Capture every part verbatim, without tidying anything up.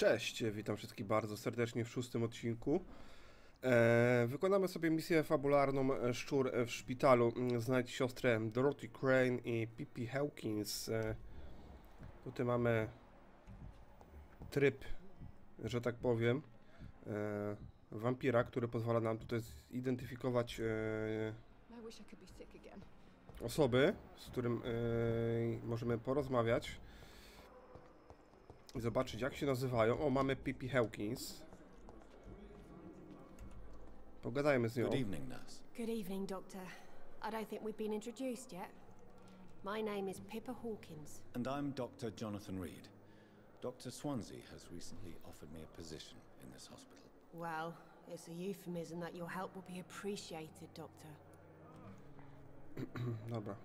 Cześć, witam wszystkich bardzo serdecznie w szóstym odcinku. E, wykonamy sobie misję fabularną Szczur w szpitalu. Znajdź siostrę Dorothy Crane i Pippi Hawkins. E, tutaj mamy tryb, że tak powiem, e, wampira, który pozwala nam tutaj zidentyfikować e, osoby, z którym e, możemy porozmawiać i zobaczyć, jak się nazywają. O, mamy Pippi Hawkins. Pogadajmy z nią. Good evening, nurse. Good evening, Doctor. I don't think we've been introduced yet. My name is Pippa Hawkins. And I'm Doctor Jonathan Reed. Doctor Swansea has recently offered me a position in this hospital. Well, it's a euphemism that your help will be appreciated, Doctor. Dobra.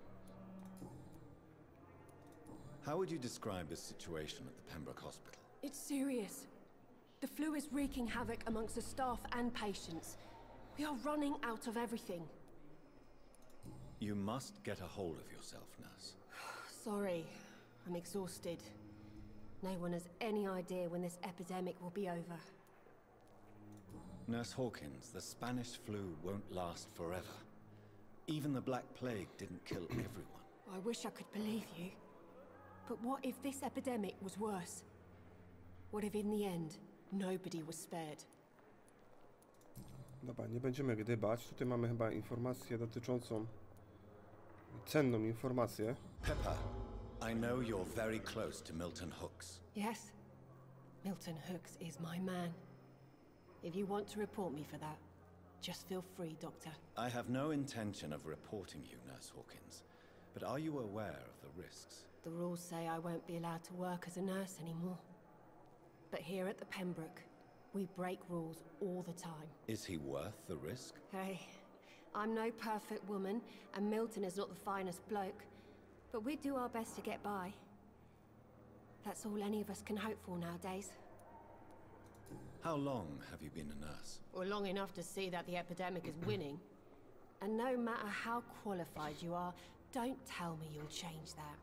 How would you describe the situation at the Pembroke Hospital? It's serious. The flu is wreaking havoc amongst the staff and patients. We are running out of everything. You must get a hold of yourself, nurse. Sorry, I'm exhausted. No one has any idea when this epidemic will be over. Nurse Hawkins, the Spanish flu won't last forever. Even the Black Plague didn't kill everyone. I wish I could believe you. But what if this epidemic was worse? What if in the end, nobody was spared? Dobra, nie będziemy gdybać. Tutaj mamy chyba informację dotyczącą... cenną informację. Pepper, I know you're very close to Milton Hooks. Yes. Milton Hooks is my man. If you want to report me for that, just feel free, Doctor. I have no intention of reporting you, Nurse Hawkins. But are you aware of the risks? The rules say I won't be allowed to work as a nurse anymore. But here at the Pembroke, we break rules all the time. Is he worth the risk? Hey, I'm no perfect woman, and Milton is not the finest bloke. But we do our best to get by. That's all any of us can hope for nowadays. How long have you been a nurse? Well, long enough to see that the epidemic is winning. And no matter how qualified you are, don't tell me you'll change that.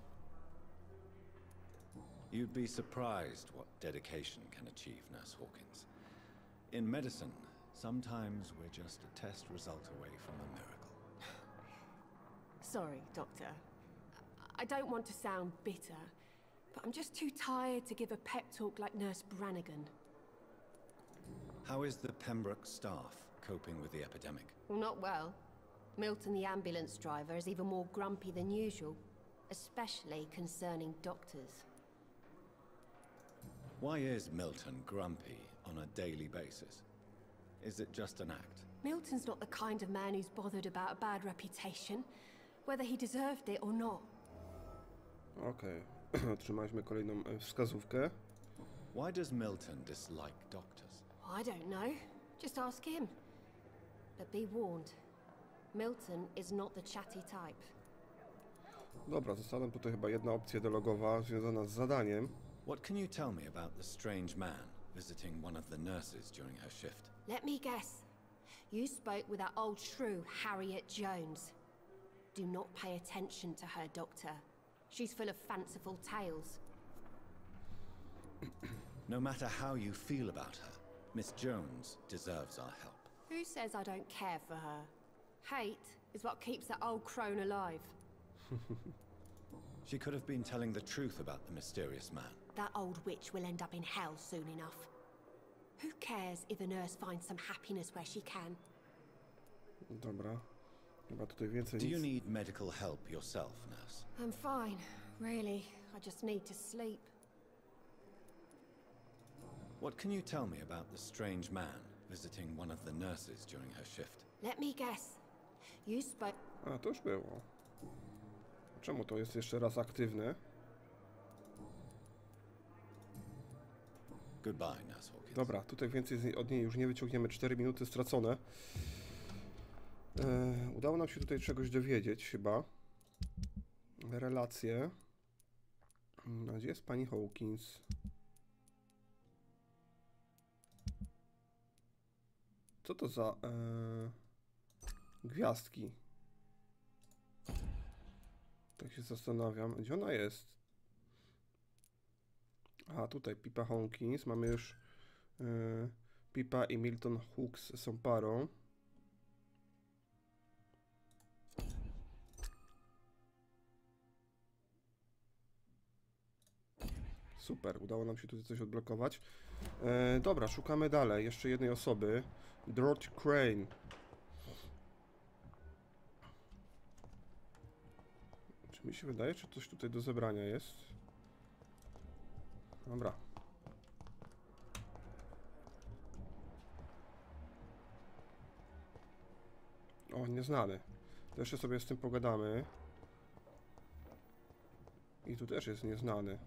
You'd be surprised what dedication can achieve, Nurse Hawkins. In medicine, sometimes we're just a test result away from a miracle. Sorry, Doctor. I don't want to sound bitter, but I'm just too tired to give a pep talk like Nurse Brannigan. How is the Pembroke staff coping with the epidemic? Well, not well. Milton, the ambulance driver, is even more grumpy than usual, especially concerning doctors. Why is Milton grumpy on a daily basis? Is it just an act? Milton's not the kind of man who's bothered about a bad reputation, whether he deserved it or not. Okej, okay. Otrzymaliśmy kolejną wskazówkę. Why does Milton dislike doctors? I don't know. Just ask him. But be warned. Milton is not the chatty type. Dobra, została nam tutaj chyba jedna opcja dialogowa związana z zadaniem. What can you tell me about the strange man visiting one of the nurses during her shift? Let me guess. You spoke with that old shrew, Harriet Jones. Do not pay attention to her, Doctor. She's full of fanciful tales. No matter how you feel about her, Miss Jones deserves our help. Who says I don't care for her? Hate is what keeps that old crone alive. She could have been telling the truth about the mysterious man. That old witch will end up in hell soon enough. Who cares if a nurse finds some happiness where she can? Dobra. Chyba tutaj więcej Do nic. you need medical help yourself, nurse? I'm fine, really. I just need to sleep. What can you tell me about the strange man visiting one of the nurses during her shift? Let me guess. You spoke... A, to już było. Czemu to jest jeszcze raz aktywne? Goodbye, Nurse Hawkins. Dobra, tutaj więcej od niej już nie wyciągniemy. cztery minuty stracone. E, udało nam się tutaj czegoś dowiedzieć chyba. Relacje. A gdzie jest pani Hawkins? Co to za e, gwiazdki? Tak się zastanawiam. Gdzie ona jest? A tutaj Pippa Hawkins, mamy już yy, Pippa i Milton Hooks są parą. Super, udało nam się tutaj coś odblokować. E, dobra, szukamy dalej. Jeszcze jednej osoby. Dorothy Crane. Czy mi się wydaje, czy coś tutaj do zebrania jest? Dobra. O, nieznany. To jeszcze sobie z tym pogadamy. I tu też jest nieznany.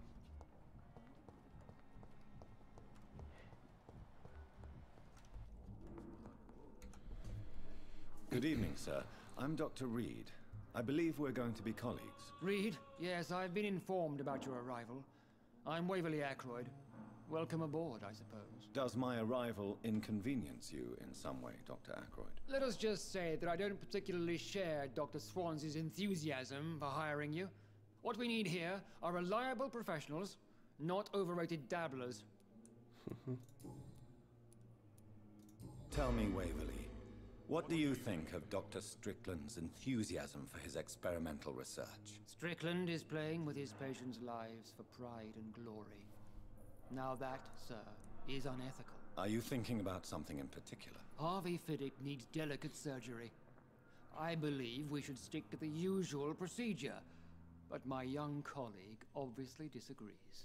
Good evening, sir. I'm Doctor Reed. I believe we're going to be colleagues. Reed? Yes, I've been informed about your arrival. I'm Waverly Ackroyd. Welcome aboard, I suppose. Does my arrival inconvenience you in some way, Doctor Ackroyd? Let us just say that I don't particularly share Doctor Swansea's enthusiasm for hiring you. What we need here are reliable professionals, not overrated dabblers. Tell me, Waverly, what do you think of Doctor Strickland's enthusiasm for his experimental research? Strickland is playing with his patients' lives for pride and glory. Now that, sir, is unethical. Are you thinking about something in particular? Harvey Fiddick needs delicate surgery. I believe we should stick to the usual procedure, but my young colleague obviously disagrees.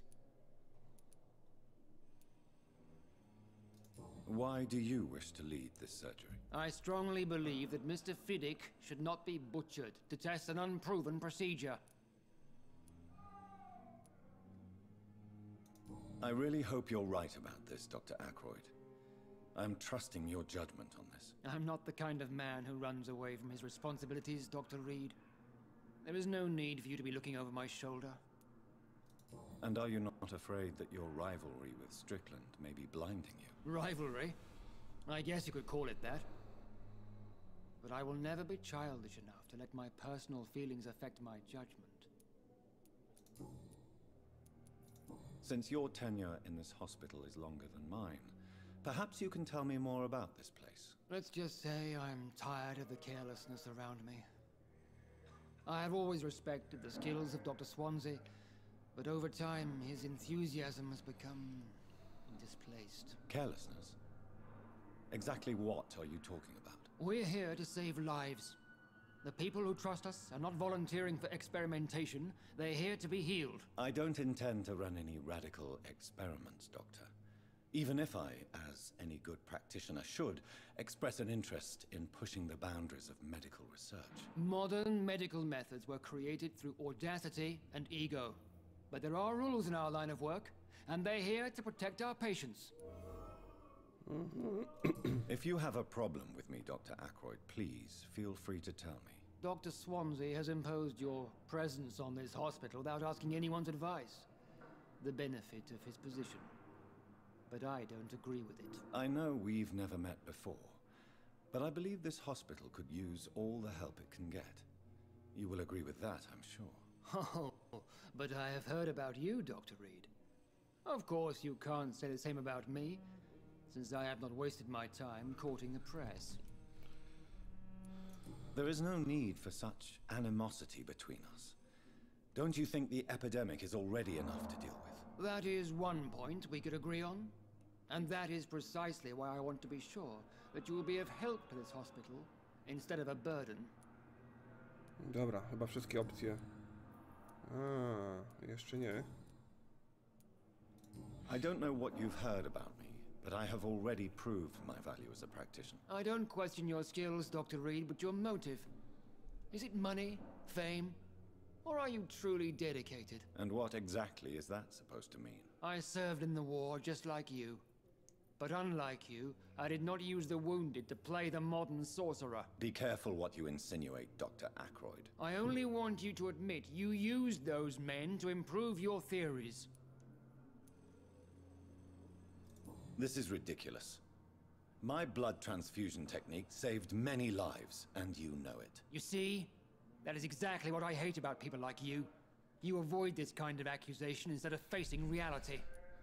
Why do you wish to lead this surgery? I strongly believe that Mister Fiddick should not be butchered to test an unproven procedure. I really hope you're right about this, Doctor Ackroyd. I'm trusting your judgment on this. I'm not the kind of man who runs away from his responsibilities, Doctor Reed. There is no need for you to be looking over my shoulder. And are you not afraid that your rivalry with Strickland may be blinding you? Rivalry? I guess you could call it that. But I will never be childish enough to let my personal feelings affect my judgment. Since your tenure in this hospital is longer than mine, perhaps you can tell me more about this place. Let's just say I'm tired of the carelessness around me. I have always respected the skills of Doctor Swansea, but over time his enthusiasm has become displaced. Carelessness? Exactly what are you talking about? We're here to save lives. The people who trust us are not volunteering for experimentation. They're here to be healed. I don't intend to run any radical experiments, Doctor. Even if I, as any good practitioner should, express an interest in pushing the boundaries of medical research. Modern medical methods were created through audacity and ego. But there are rules in our line of work, and they're here to protect our patients. If you have a problem with me, Doctor Ackroyd, please feel free to tell me. Doctor Swansea has imposed your presence on this hospital without asking anyone's advice. The benefit of his position. But I don't agree with it. I know we've never met before, but I believe this hospital could use all the help it can get. You will agree with that, I'm sure. Oh, but I have heard about you, Doctor Reed. Of course, you can't say the same about me, since I have not wasted my time courting the press. There is no need for such animosity between us. Don't you think the epidemic is already enough to deal with? That is one point we could agree on. And that is precisely why I want to be sure that you will be of help to this hospital, instead of a burden. Dobra, chyba wszystkie opcje. A, jeszcze nie. I don't know what you've heard about me, but I have already proved my value as a practitioner. I don't question your skills, Doctor Reed, but your motive. Is it money, fame, or are you truly dedicated? And what exactly is that supposed to mean? I served in the war just like you. But unlike you, I did not use the wounded to play the modern sorcerer. Be careful what you insinuate, Doctor Ackroyd. I only want you to admit you used those men to improve your theories. This is ridiculous. My blood transfusion technique saved many lives, and you know it. You see? That is exactly what I hate about people like you. You avoid this kind of accusation instead of facing reality.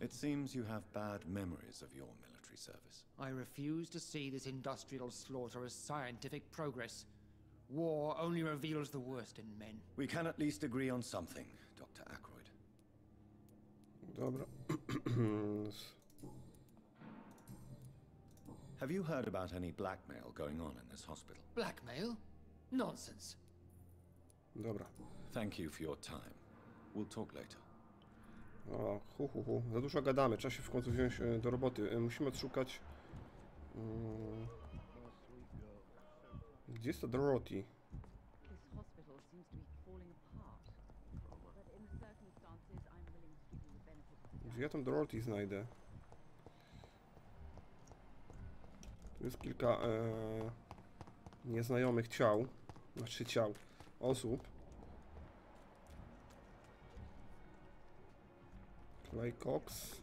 It seems you have bad memories of your military service. I refuse to see this industrial slaughter as scientific progress. War only reveals the worst in men. We can at least agree on something, Doctor Ackroyd. Dobra. Have you heard about any blackmail going on in this hospital? Blackmail? Nonsense. Dobra. Thank you for your time. We'll talk later. O, hu, hu, hu. Za dużo gadamy. Trzeba się w końcu wziąć e, do roboty. E, musimy odszukać... Mm, gdzie jest ta Dorothy? This hospital seems to be falling apart. But in the circumstances, I'm willing to give you the benefit of the doubt. Gdzie ja tam Dorothy znajdę? Tu jest kilka e, nieznajomych ciał. Znaczy ciał. Osób. Clay Cox.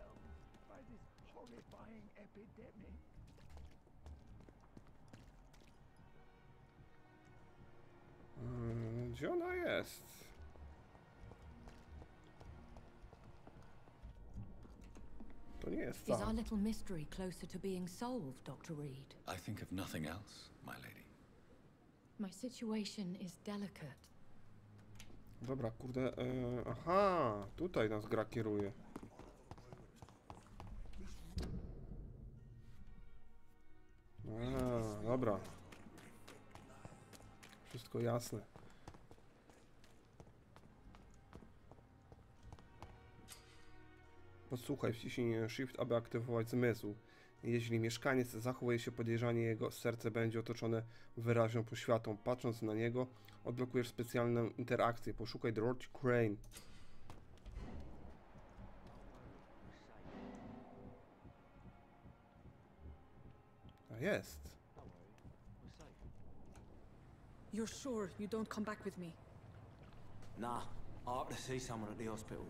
Hmm, gdzie ona jest? To nie jest Is our ta. little mystery closer to being solved, Doctor Reed? I think of nothing else, my lady. My situation is delicate. Dobra, kurde. E, aha, tutaj nas gra kieruje. A, dobra. Wszystko jasne. Posłuchaj, wciśnij Shift, aby aktywować zmysł. Jeśli mieszkaniec zachowuje się podejrzanie, jego serce będzie otoczone wyraźną poświatą. Patrząc na niego, odblokujesz specjalną interakcję. Poszukaj Dorothy Crane. A jest. You're sure you don't come back with me? Nah, I have to see someone at the hospital.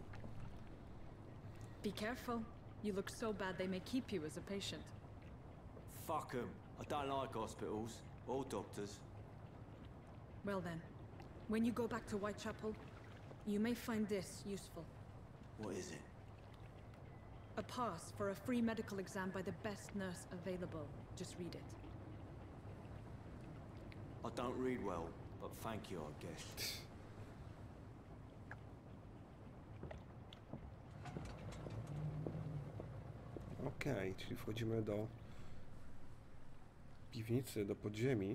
Be careful. You look so bad they may keep you as a patient. Fuck 'em. I don't like hospitals or doctors. Well then, when you go back to Whitechapel, you may find this useful. What is it? A pass for a free medical exam by the best nurse available. Just read it. I don't read well, but thank you, I guess. Okej, okay, czyli wchodzimy do piwnicy, do podziemi.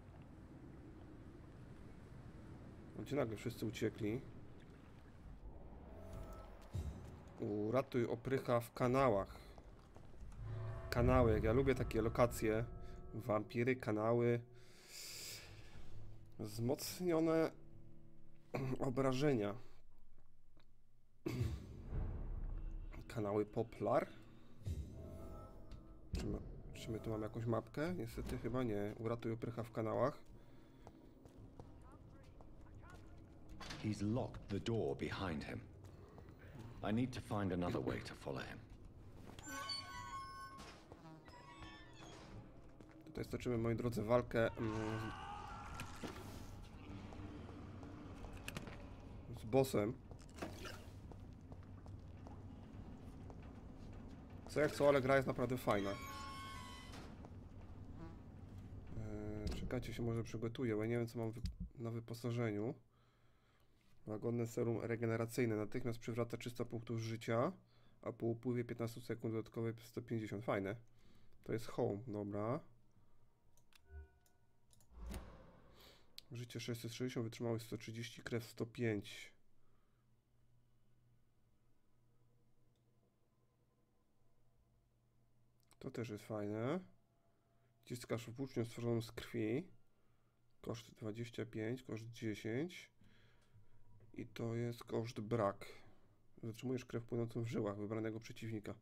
Gdzie nagle wszyscy uciekli. Uratuj oprycha w kanałach. Kanały, jak ja lubię takie lokacje. Wampiry, kanały. Wzmocnione obrażenia. Kanały Poplar. Czy my, czy my tu mamy jakąś mapkę? Niestety chyba nie. Uratuj oprycha w kanałach. He's locked the door behind him. I need to find another way to follow him. Tutaj stoczymy, moi drodzy, walkę mm, z bossem. Co jak co, ale gra jest naprawdę fajna. Eee, czekajcie, się może przygotuję, bo ja nie wiem, co mam wy na wyposażeniu. Łagodne serum regeneracyjne. Natychmiast przywraca trzysta punktów życia, a po upływie piętnastu sekund dodatkowe sto pięćdziesiąt. Fajne. To jest home, dobra. Życie sześćset sześćdziesiąt, wytrzymałość sto trzydzieści, krew sto pięć. To też jest fajne. Ściskasz włócznią stworzoną z krwi. Koszt dwadzieścia pięć, koszt dziesięć. I to jest koszt brak. Zatrzymujesz krew płynącą w żyłach wybranego przeciwnika.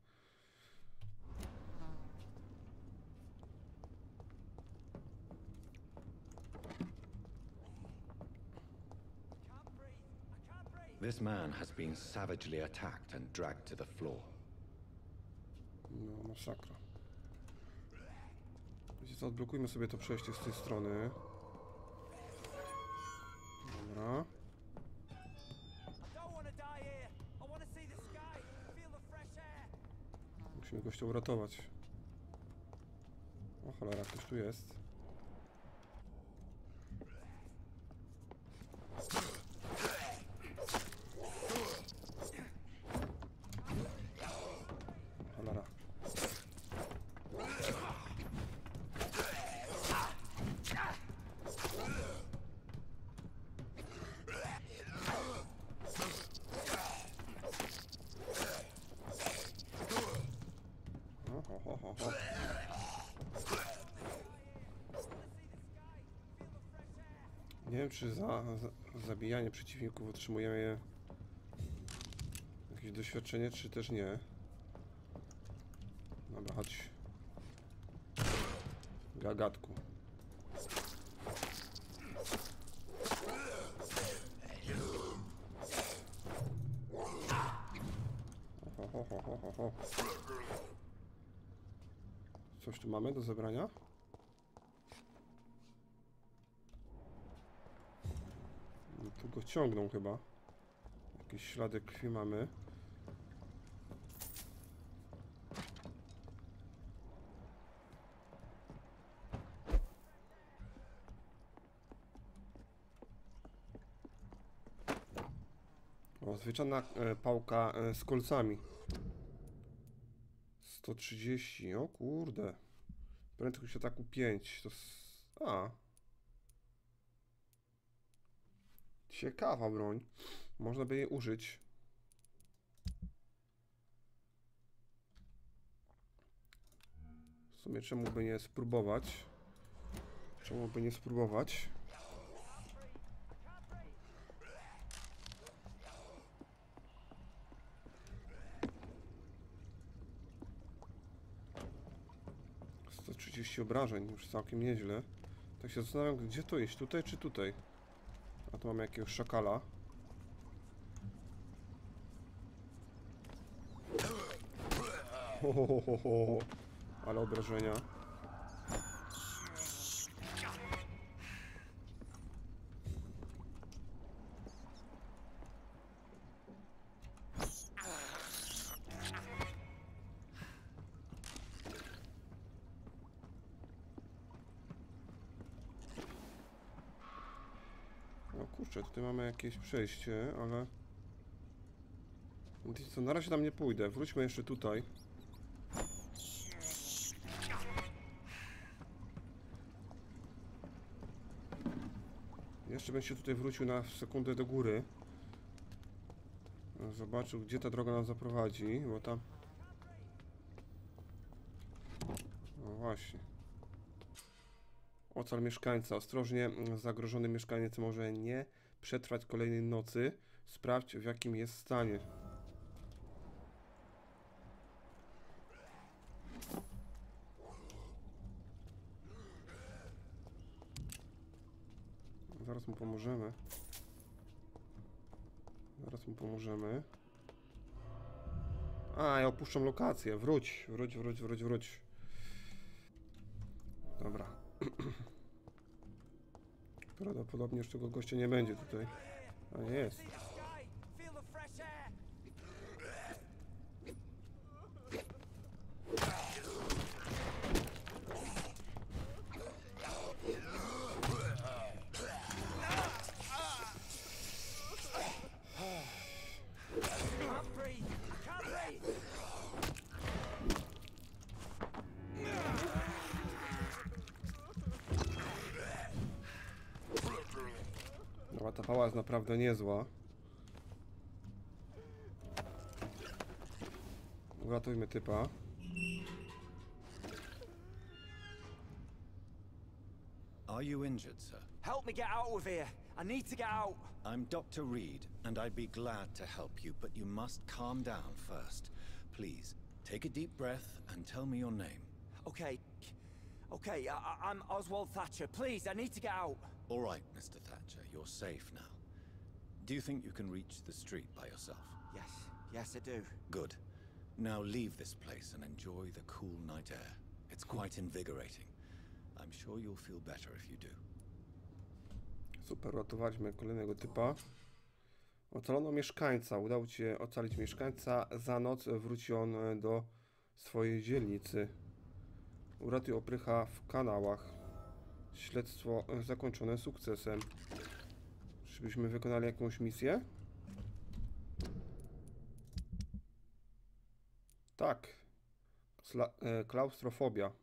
This man has been savagely attacked and dragged to the floor. No, masakra. Wiecie co, odblokujmy sobie to przejście z tej strony. Dobra. Musimy gościa uratować. O cholera, ktoś tu jest. Cholera. Ho, ho, ho, ho. Nie wiem, czy za, za zabijanie przeciwników otrzymujemy jakieś doświadczenie, czy też nie. Dobra, chodź. Gagatku. Ho, ho, ho, ho, ho, ho. Coś tu mamy do zebrania? No, tu go ciągną chyba. Jakieś ślady krwi mamy. O, zwyczajna e, pałka e, z kolcami. sto trzydzieści, o kurde. Prędkość ataku pięć. To s... A. Ciekawa broń. Można by jej użyć. W sumie czemu by nie spróbować? Czemu by nie spróbować? sto trzydzieści obrażeń, już całkiem nieźle. Tak się zastanawiam, gdzie to iść? Tutaj czy tutaj? A tu mamy jakiegoś szakala. Ho, ho, ho, ho. Ale obrażenia. No kurczę, tutaj mamy jakieś przejście, ale... Wiecie co, na razie tam nie pójdę. Wróćmy jeszcze tutaj. Jeszcze bym się tutaj wrócił na sekundę do góry. Zobaczył, gdzie ta droga nas zaprowadzi, bo tam... No właśnie. Ocal mieszkańca. Ostrożnie, zagrożony mieszkaniec może nie przetrwać kolejnej nocy. Sprawdź, w jakim jest stanie. Zaraz mu pomożemy. Zaraz mu pomożemy. A, ja opuszczam lokację. Wróć, wróć, wróć, wróć, wróć. Dobra. Prawdopodobnie już tego gościa nie będzie tutaj. A nie jest. Dobra, ta pała jest naprawdę niezła. Uratujmy typa. Are you injured, sir? Help me get out of here. I need to get out. I'm Doctor Reed, and I'd be glad to help you, but you must calm down first. Please, take a deep breath and tell me your name. Okay. Okay, I I'm Oswald Thatcher. Please, I need to get out. All right, Mister Thatcher, you're safe now. Do you think you can reach the street by yourself? Yes, yes I do. Good. Now leave this place and enjoy the cool night air. It's quite invigorating. I'm sure you'll feel better if you do. Super, ratowaliśmy kolejnego typa. Ocalono mieszkańca. Udało ci się ocalić mieszkańca. Za noc wróci on do swojej dzielnicy. Uratuj oprycha w kanałach. Śledztwo zakończone sukcesem. Czyżbyśmy wykonali jakąś misję? Tak. Kla e, klaustrofobia.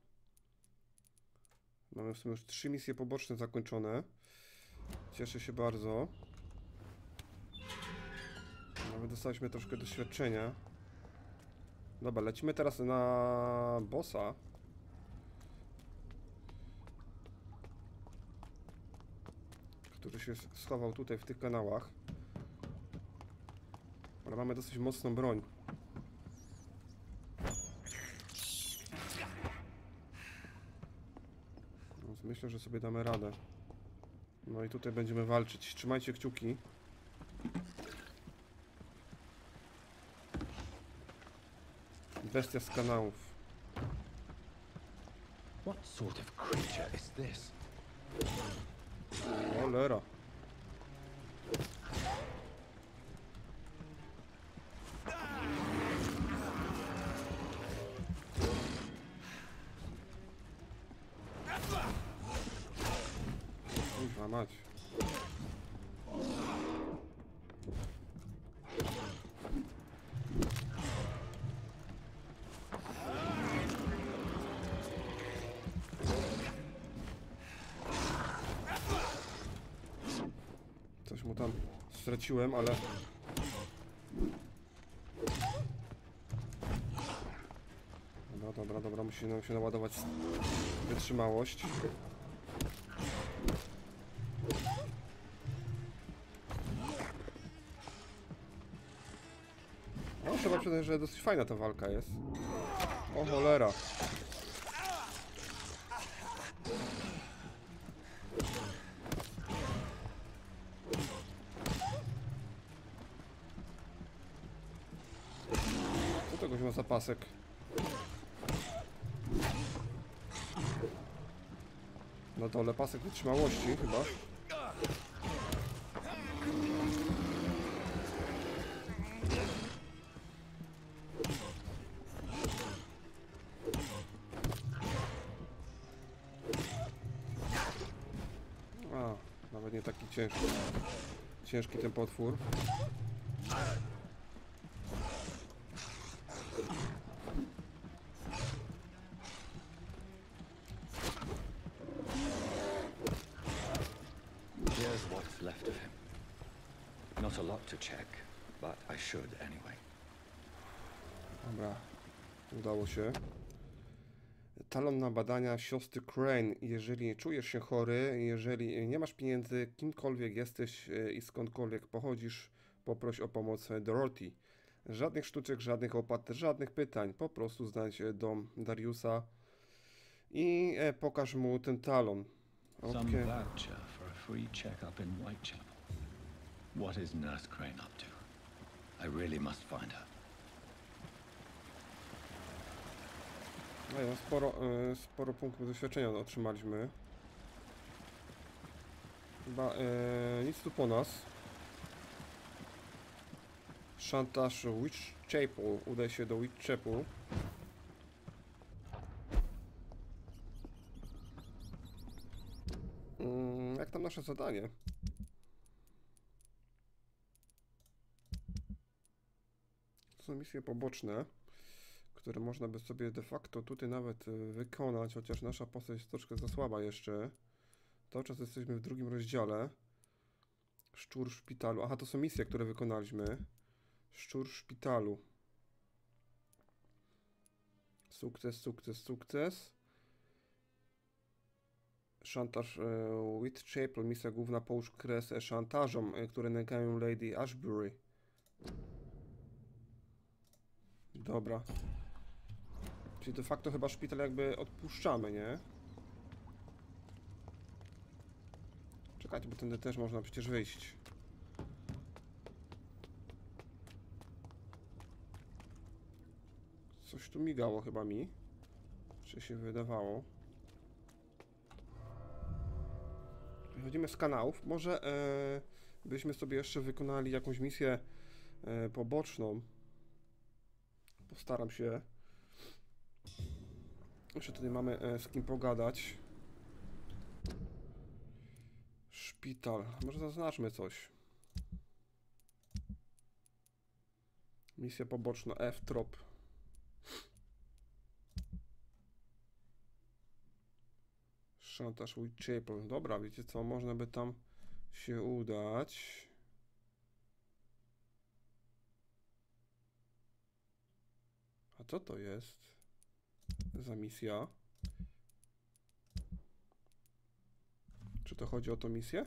Mamy w sumie już trzy misje poboczne zakończone. Cieszę się bardzo. Nawet dostaliśmy troszkę doświadczenia. Dobra, lecimy teraz na bossa. Który się schował tutaj w tych kanałach. Ale mamy dosyć mocną broń. Więc myślę, że sobie damy radę. No i tutaj będziemy walczyć. Trzymajcie kciuki. Bestia z kanałów. What sort of creature is this? Cholera. Kurwa mać. Coś mu tam straciłem, ale... Dobra, dobra, dobra, musi nam się naładować wytrzymałość. No, trzeba przyznać, że dosyć fajna ta walka jest. O cholera. Co to goś ma zapasek? Na dole pasek wytrzymałości chyba. A, nawet nie taki ciężki. Ciężki ten potwór. Here's what's left of him. Not a lot to check, but I should anyway. Dobra, udało się. Talon na badania siostry Crane. Jeżeli czujesz się chory, jeżeli nie masz pieniędzy, kimkolwiek jesteś i skądkolwiek pochodzisz, poproś o pomoc Dorothy. Żadnych sztuczek, żadnych opłat, żadnych pytań. Po prostu znajdź dom Dariusa i pokaż mu ten talon. Some Okay. voucher for a free check-up in Whitechapel. What is Nurse Crane up to? I really must find her. No ja, sporo, y, sporo punktów doświadczenia otrzymaliśmy. Chyba y, nic tu po nas. Szantaż Whitechapel. Udaj się do Whitechapel. Mm, jak tam nasze zadanie? To są misje poboczne, które można by sobie de facto tutaj nawet wykonać, chociaż nasza postać jest troszkę za słaba jeszcze. Cały czas jesteśmy w drugim rozdziale. Szczur w szpitalu. Aha, to są misje, które wykonaliśmy. Szczur w szpitalu. Sukces, sukces, sukces. Szantaż e, Whitechapel. Misja główna. Połóż kres szantażom, e, które nękają Lady Ashbury. Dobra. Czyli de facto chyba szpital jakby odpuszczamy, nie? Czekajcie, bo tędy też można przecież wyjść. Coś tu migało chyba mi. Czy się wydawało? Wychodzimy z kanałów. Może e, byśmy sobie jeszcze wykonali jakąś misję e, poboczną. Postaram się. Jeszcze tutaj mamy e, z kim pogadać. Szpital. Może zaznaczmy coś. Misja poboczna F-Trop. Szantaż Whitechapel. Dobra, wiecie co? Można by tam się udać. A co to jest za misja? Czy to chodzi o tą misję?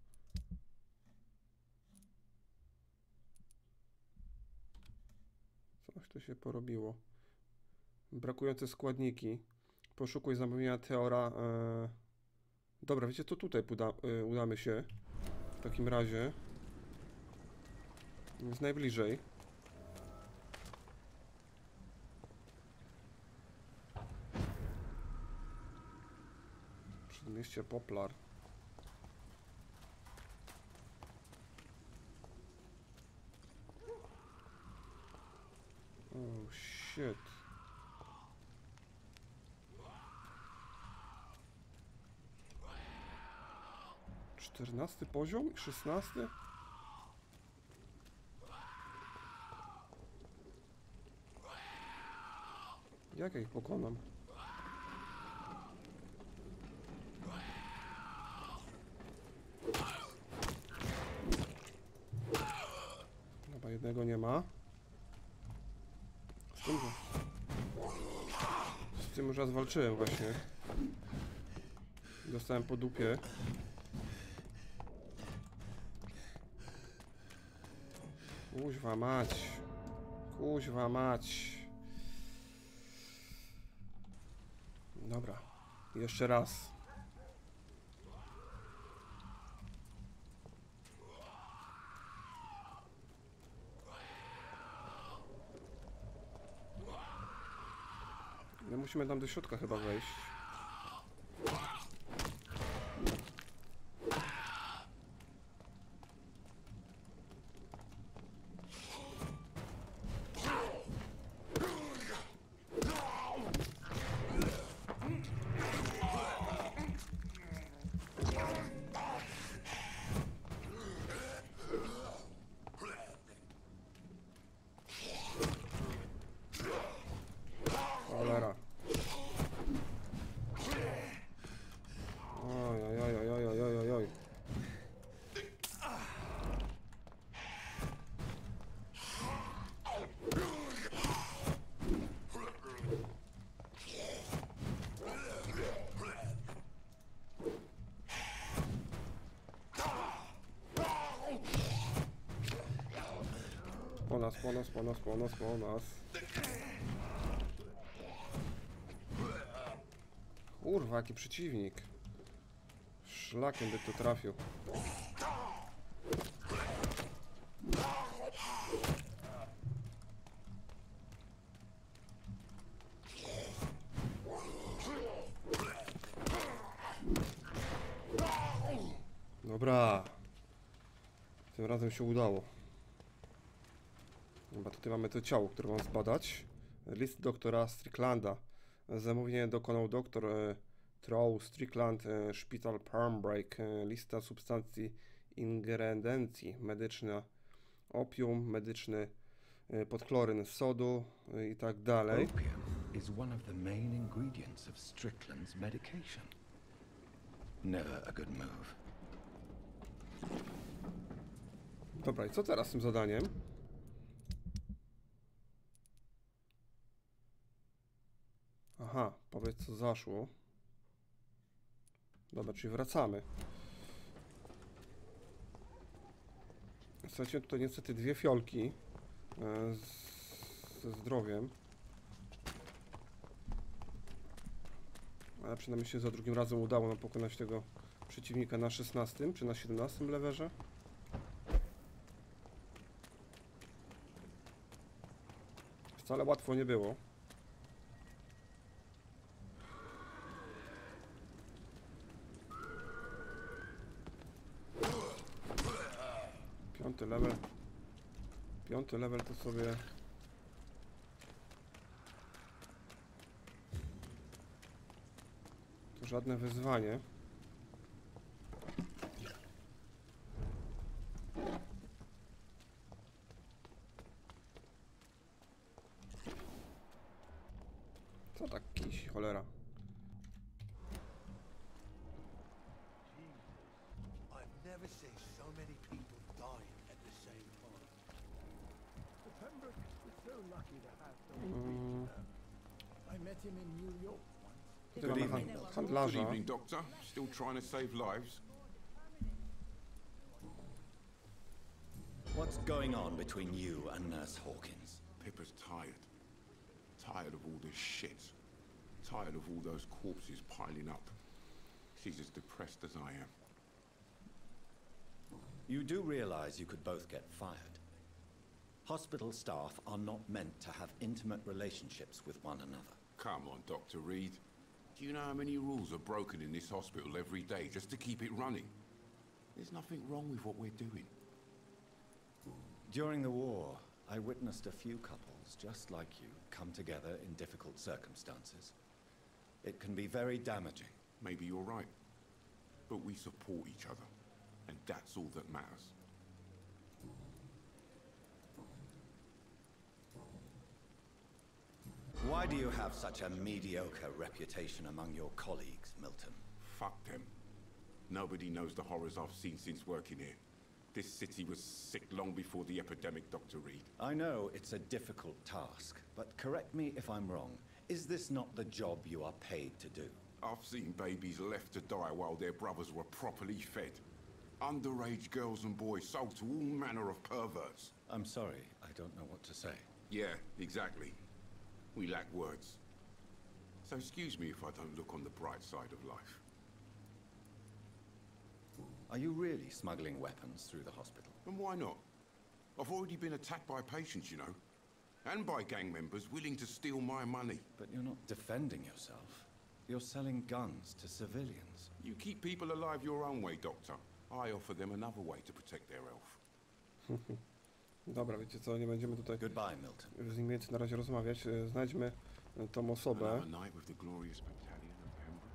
Coś tu się porobiło. Brakujące składniki. Poszukuj zamówienia Teora. E... Dobra, wiecie co? Tutaj uda, e, udamy się. W takim razie. Jest najbliżej. Przedmieście Poplar. Oh shit. Czternasty poziom i szesnasty? Jak ja ich pokonam? Chyba jednego nie ma. Z tym, z tym już raz walczyłem właśnie. Dostałem po dupie. Kuźwa mać. Kuźwa mać. Dobra. Jeszcze raz. My musimy tam do środka chyba wejść. Cholera. Oj, oj, oj, oj, oj, oj, oj, oj. Po nas, po nas, po nas, po nas, po nas. Kurwa, jaki przeciwnik. Szlakiem by to trafił. Dobra. Tym razem się udało. Chyba tutaj mamy to ciało, które mam zbadać. List doktora Stricklanda. Zamówienie dokonał doktor e, Trow Strickland, e, szpital Palmbreak. E, lista substancji ingrediencji medyczna, opium medyczny, e, podchloryn sodu e, i tak dalej. Opium is one of the main ingredients of Strickland's medication. Never a good move. Dobra, i co teraz z tym zadaniem? Aha, powiedz co zaszło. Dobra, czyli wracamy. Straciłem tutaj niestety dwie fiolki e, z, ze zdrowiem. Ale przynajmniej się za drugim razem udało nam pokonać tego przeciwnika na szesnastym czy na siedemnastym lewerze. Wcale łatwo nie było. Piąty level. Piąty level to sobie... żadne wyzwanie. Co tak kisi, cholera? I've never seen so many people dying at the same time. The Pembroke was so lucky to have Doctor I met him in New York once. Tutaj mamy han Good handlarza. evening, Doctor. Still trying to save lives? What's going on between you and Nurse Hawkins? Pippa's tired. Tired of all this shit. Tired of all those corpses piling up. She's as depressed as I am. You do realize you could both get fired. Hospital staff are not meant to have intimate relationships with one another. Come on, Doctor Reed. Do you know how many rules are broken in this hospital every day just to keep it running? There's nothing wrong with what we're doing. During the war, I witnessed a few couples just like you come together in difficult circumstances. It can be very damaging. Maybe you're right. But we support each other. And that's all that matters. Why do you have such a mediocre reputation among your colleagues, Milton? Fuck them. Nobody knows the horrors I've seen since working here. This city was sick long before the epidemic, Doctor Reed. I know it's a difficult task, but correct me if I'm wrong. Is this not the job you are paid to do? I've seen babies left to die while their brothers were properly fed. Underage girls and boys sold to all manner of perverts. I'm sorry, I don't know what to say. Yeah, exactly. We lack words. So excuse me if I don't look on the bright side of life. Are you really smuggling weapons through the hospital? And why not? I've already been attacked by patients, you know. And by gang members willing to steal my money. But you're not defending yourself. You're selling guns to civilians. You keep people alive your own way, Doctor. I offer them another way to protect their health. Dobra, wiecie co, nie będziemy tutaj Goodbye, Milton. z nim więcej na razie rozmawiać. E, Znajdźmy e, tą osobę. Another night with the glorious battalion of Pembroke.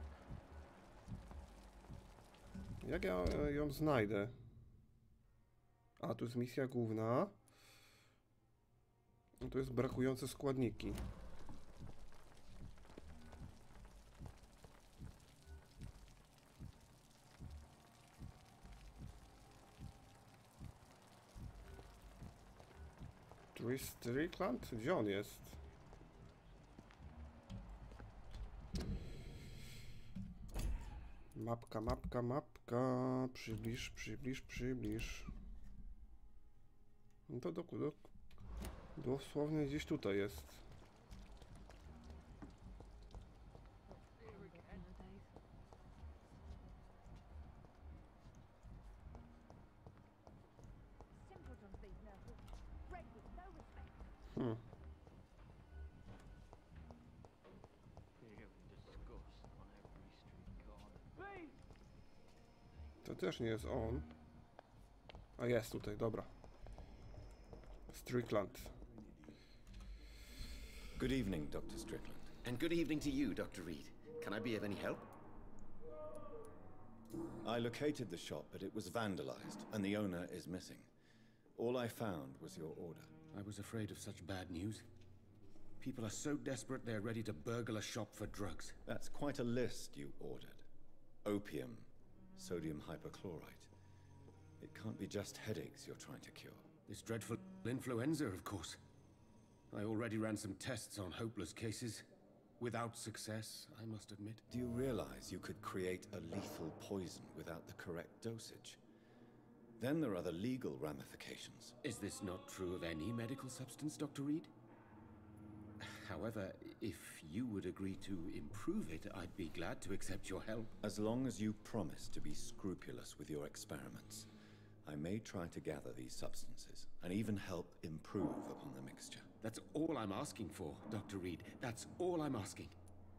Jak ja e, ją znajdę? A, tu jest misja główna. I tu jest brakujące składniki. Strickland? Gdzie on jest? Mapka, mapka, mapka. Przybliż, przybliż, przybliż. No to do, do, dosłownie gdzieś tutaj jest. Hmm. To też nie jest on. A jest tutaj, dobra. Strickland. Good evening, Doctor Strickland. And good evening to you, Doctor Reed. Can I be of any help? I located the shop, but it was vandalized, and the owner is missing. All I found was your order. I was afraid of such bad news. People are so desperate they're ready to burgle a shop for drugs. That's quite a list you ordered. Opium, sodium hypochlorite. It can't be just headaches you're trying to cure. This dreadful influenza, of course. I already ran some tests on hopeless cases. Without success, I must admit. Do you realize you could create a lethal poison without the correct dosage? Then there are the legal ramifications. Is this not true of any medical substance, Doctor Reed? However, if you would agree to improve it, I'd be glad to accept your help. As long as you promise to be scrupulous with your experiments, I may try to gather these substances, and even help improve upon the mixture. That's all I'm asking for, Doctor Reed. That's all I'm asking.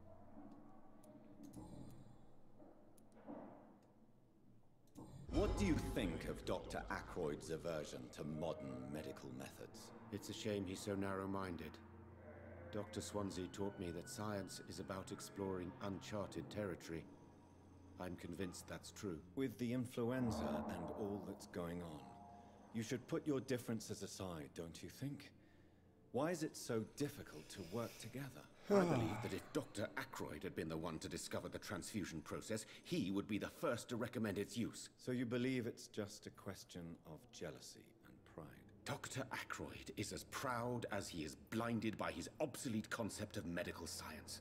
What do you think of Doctor Ackroyd's aversion to modern medical methods? It's a shame he's so narrow-minded. Doctor Swansea taught me that science is about exploring uncharted territory. I'm convinced that's true. With the influenza and all that's going on, you should put your differences aside, don't you think? Why is it so difficult to work together? I believe that if Doctor Ackroyd had been the one to discover the transfusion process, he would be the first to recommend its use. So you believe it's just a question of jealousy and pride? Doctor Ackroyd is as proud as he is blinded by his obsolete concept of medical science.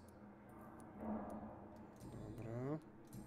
Dobra.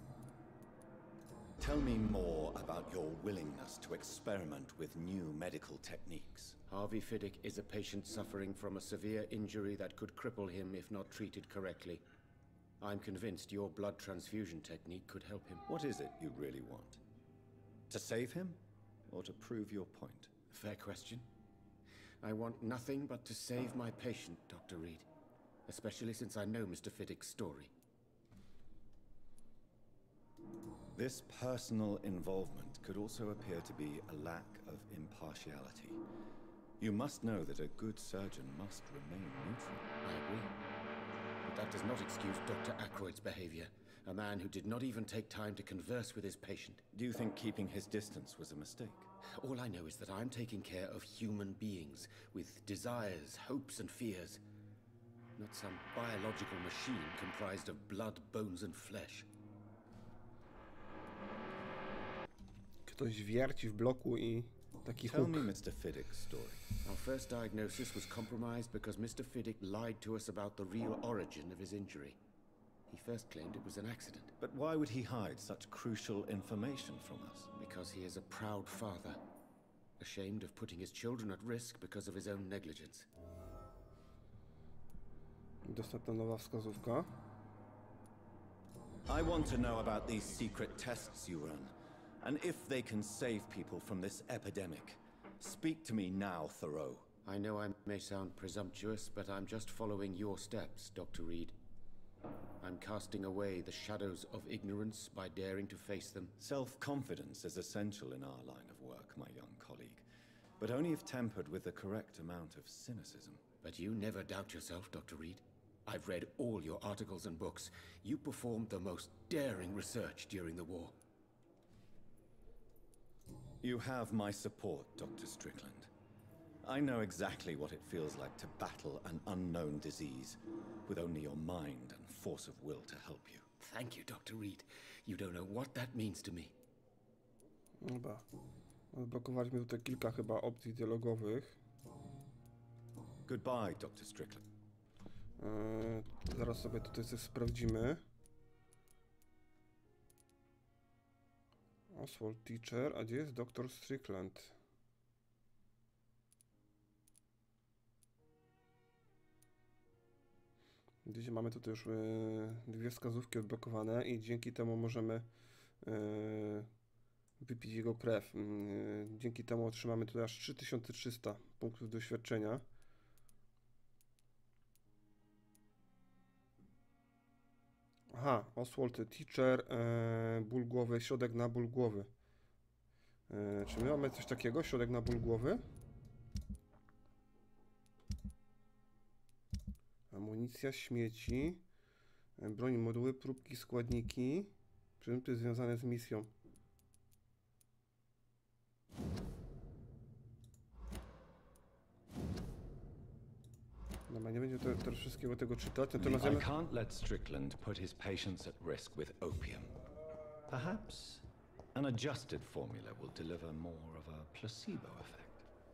Tell me more about your willingness to experiment with new medical techniques. Harvey Fiddick is a patient suffering from a severe injury that could cripple him if not treated correctly. I'm convinced your blood transfusion technique could help him. What is it you really want? To save him, or to prove your point? Fair question. I want nothing but to save my patient, Doctor Reed. Especially since I know Mister Fiddick's story. This personal involvement could also appear to be a lack of impartiality. You must know that a good surgeon must remain neutral. I agree. But that does not excuse Doctor Ackroyd's behavior. A man who did not even take time to converse with his patient. Do you think keeping his distance was a mistake? All I know is that I'm taking care of human beings with desires, hopes, and fears. Not some biological machine comprised of blood, bones, and flesh. Ktoś wierci w bloku i taki Tell huk. me Mister Fiddick's story. Our first diagnosis was compromised because Mister Fiddick lied to us about the real origin of his injury. He first claimed it was an accident. But why would he hide such crucial information from us? Because he is a proud father, ashamed of putting his children at risk because of his own negligence. Dostępna nowa wskazówka. I want to know about these secret tests you run, and if they can save people from this epidemic. Speak to me now, Thoreau. I know I may sound presumptuous, but I'm just following your steps, Doctor Reed. I'm casting away the shadows of ignorance by daring to face them. Self-confidence is essential in our line of work, my young colleague, but only if tempered with the correct amount of cynicism. But you never doubt yourself, Doctor Reed. I've read all your articles and books. You performed the most daring research during the war. You have my support, Doctor Strickland. I know exactly what it feels like to battle an unknown disease with only your mind and force of will to help you. Thank you, Doctor Reed. You don't know what that means to me. Chyba. Odblokowaliśmy tutaj kilka chyba opcji dialogowych. Goodbye, Doctor Strickland. Eee, zaraz sobie tutaj coś sprawdzimy. Oswald Teacher, a gdzie jest doktor Strickland? Gdzieś mamy tutaj już e, dwie wskazówki odblokowane i dzięki temu możemy e, wypić jego krew. E, dzięki temu otrzymamy tutaj aż trzy tysiące trzysta punktów doświadczenia. Aha, Oswald Teacher, e, ból głowy, środek na ból głowy. E, czy my mamy coś takiego, środek na ból głowy? Amunicja, śmieci, e, broń, moduły, próbki, składniki, przedmioty związane z misją. Dobra, nie będzie to, to wszystkiego tego czytać, natomiast I can't let Strickland put his patients at risk with opium. Perhaps an adjusted formula will deliver more of a placebo effect.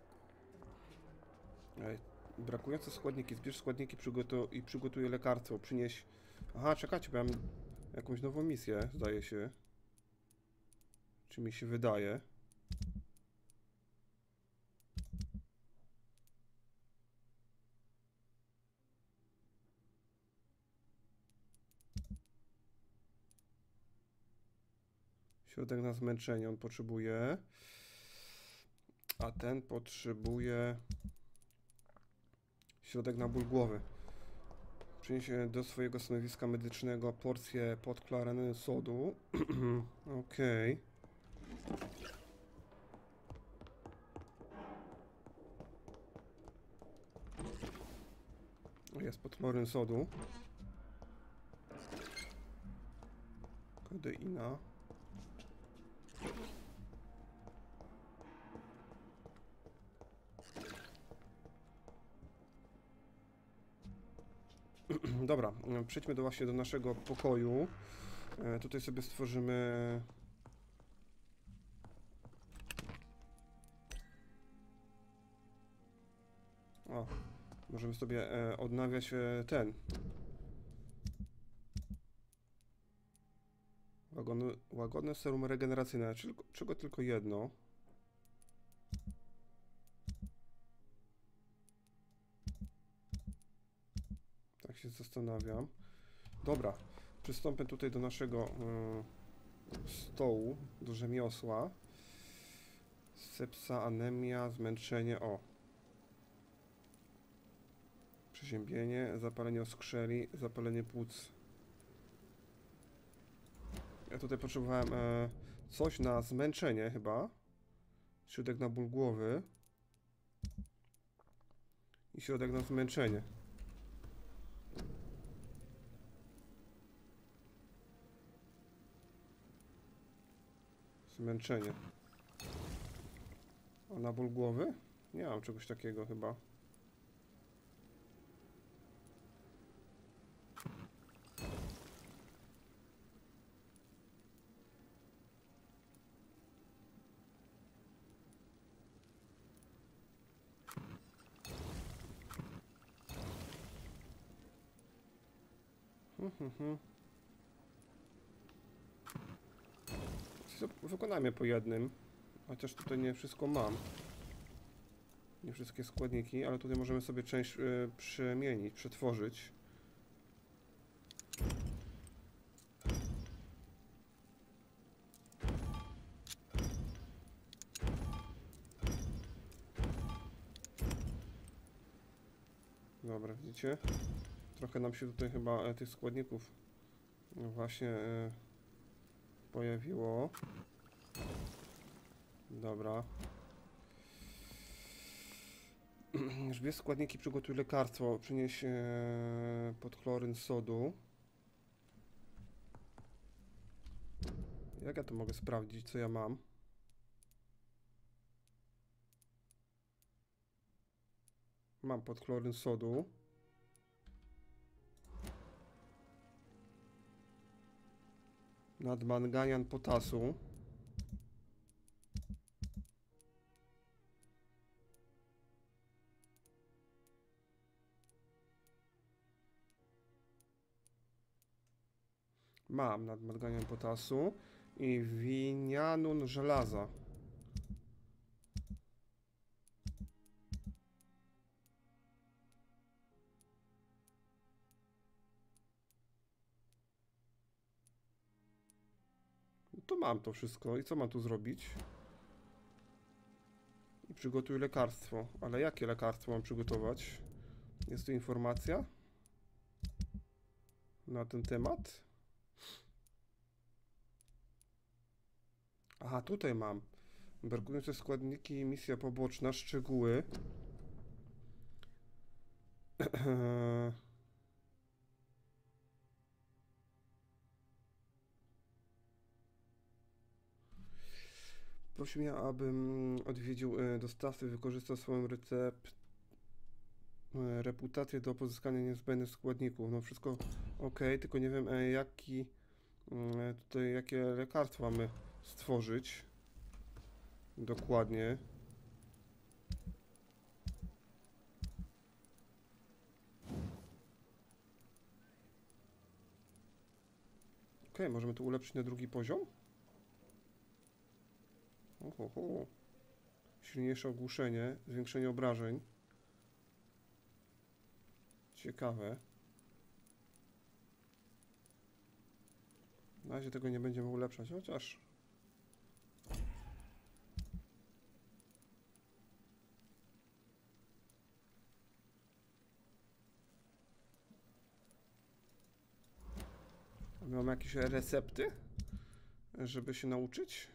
Ej, brakujące składniki, zbierz składniki przygotu i przygotuj lekarstwo, przynieś... Aha, czekajcie, bo ja mam jakąś nową misję, zdaje się. Czy mi się wydaje? Środek na zmęczenie on potrzebuje, a ten potrzebuje środek na ból głowy. Przynieś do swojego stanowiska medycznego porcję podklarany sodu. Okej. Jest podklarany sodu. Judeina. Dobra, przejdźmy do właśnie do naszego pokoju. E, tutaj sobie stworzymy... O, możemy sobie e, odnawiać e, ten. Łagodne, łagodne serum regeneracyjne, czego, czego tylko jedno. Tak się zastanawiam. Dobra, przystąpię tutaj do naszego y, stołu, do rzemiosła. Sepsa, anemia, zmęczenie, o. Przeziębienie, zapalenie oskrzeli, zapalenie płuc. Ja tutaj potrzebowałem e, coś na zmęczenie chyba. Środek na ból głowy. I środek na zmęczenie. Zmęczenie. A na ból głowy? Nie mam czegoś takiego chyba. Hmm, hmm. Wykonajmy po jednym, chociaż tutaj nie wszystko mam. Nie wszystkie składniki, ale tutaj możemy sobie część y, przemienić, przetworzyć. Dobra, widzicie? Trochę nam się tutaj chyba e, tych składników no właśnie e, pojawiło. Dobra. Dwie składniki, przygotuj lekarstwo. Przynieś e, podchloryn sodu. Jak ja to mogę sprawdzić, co ja mam? Mam podchloryn sodu. Nadmanganian potasu. Mam nadmanganian potasu i winianun żelaza. To mam to wszystko. I co mam tu zrobić? I przygotuj lekarstwo. Ale jakie lekarstwo mam przygotować? Jest tu informacja na ten temat? Aha, tutaj mam. Brakujące składniki, misja poboczna, szczegóły. Prosi mnie, abym odwiedził dostawcę, wykorzystał swoją recept, reputację do pozyskania niezbędnych składników. No wszystko ok, tylko nie wiem jaki tutaj jakie lekarstwa mamy stworzyć dokładnie. Ok, możemy to ulepszyć na drugi poziom? Oho, silniejsze ogłuszenie, zwiększenie obrażeń. Ciekawe. Na razie tego nie będziemy ulepszać, chociaż... Mamy jakieś recepty, żeby się nauczyć?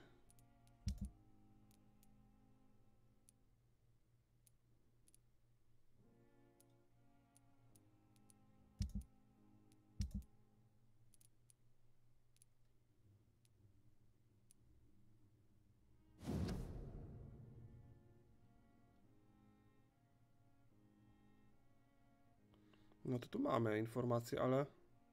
No to tu mamy informacje, ale...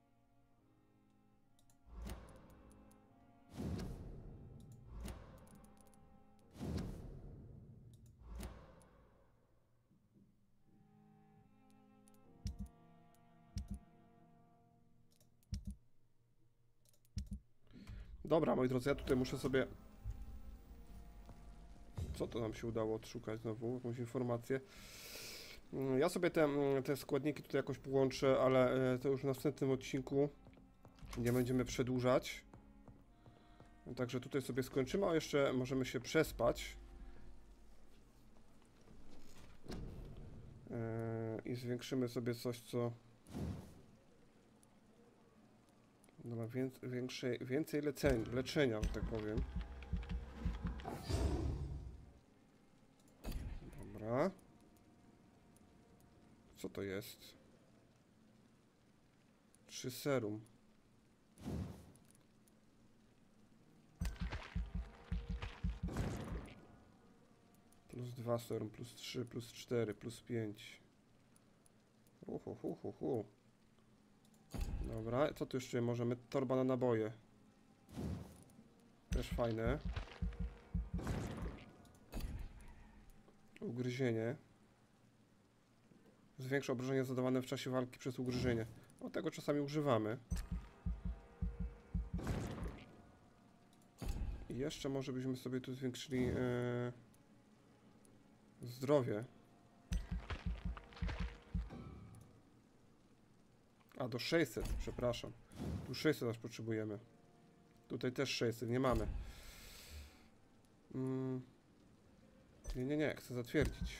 Dobra, moi drodzy, ja tutaj muszę sobie... Co to nam się udało odszukać znowu? Jakąś informację. Ja sobie te, te składniki tutaj jakoś połączę, ale to już w następnym odcinku nie będziemy przedłużać. Także tutaj sobie skończymy, a jeszcze możemy się przespać. I zwiększymy sobie coś, co... No ma więcej, większej, więcej leceń, leczenia, że tak powiem. Dobra. Co to jest? Trzy serum. Plus dwa serum, plus trzy, plus cztery, plus pięć. Uhu, hu, hu, hu. Dobra, co tu jeszcze możemy? Torba na naboje. Też fajne. Ugryzienie. Zwiększa obrażenia zadawane w czasie walki przez ugryzienie. O, tego czasami używamy. I jeszcze może byśmy sobie tu zwiększyli yy, zdrowie. A, do sześćset, przepraszam. Tu sześćset aż potrzebujemy. Tutaj też sześćset, nie mamy. Mm. Nie, nie, nie, chcę zatwierdzić.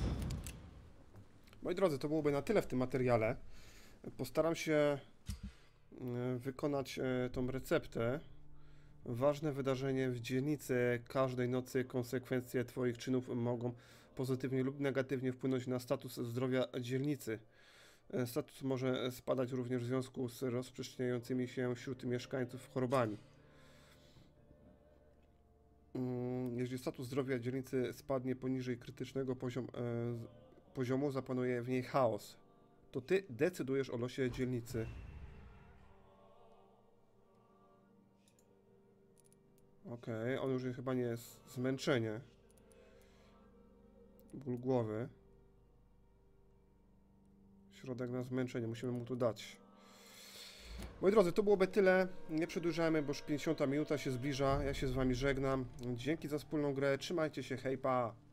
Moi drodzy, to byłoby na tyle w tym materiale. Postaram się wykonać tą receptę. Ważne wydarzenie w dzielnicy. Każdej nocy konsekwencje Twoich czynów mogą pozytywnie lub negatywnie wpłynąć na status zdrowia dzielnicy. Status może spadać również w związku z rozprzestrzeniającymi się wśród mieszkańców chorobami. Jeżeli status zdrowia dzielnicy spadnie poniżej krytycznego poziom, e, poziomu, zapanuje w niej chaos. To Ty decydujesz o losie dzielnicy. Okej, okay, on już chyba nie jest zmęczenie. Ból głowy. Środek na zmęczenie, musimy mu tu dać. Moi drodzy, to byłoby tyle. Nie przedłużajmy, bo już pięćdziesiąta minuta się zbliża. Ja się z Wami żegnam. Dzięki za wspólną grę. Trzymajcie się, hej, pa!